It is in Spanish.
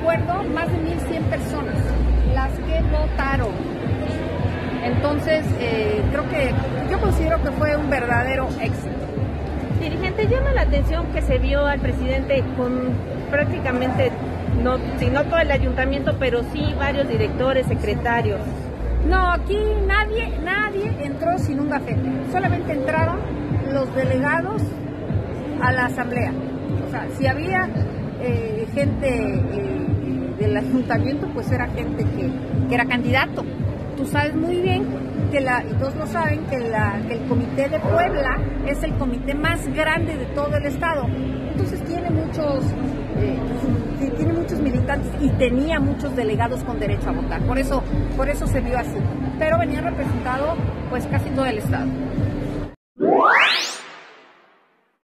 recuerdo, más de 1,100 personas las que votaron. Entonces, yo considero que fue un verdadero éxito. Dirigente, llama la atención que se vio al presidente con prácticamente, no todo el ayuntamiento, pero sí varios directores, secretarios. No, aquí nadie entró sin un gafete. Solamente entraron los delegados a la asamblea. O sea, si había gente del ayuntamiento, pues era gente que era candidato. Tú sabes muy bien y todos lo saben, que el Comité de Puebla es el comité más grande de todo el estado. Entonces tiene muchos militantes y tenía muchos delegados con derecho a votar. Por eso se vio así. Pero venía representado pues casi todo el estado.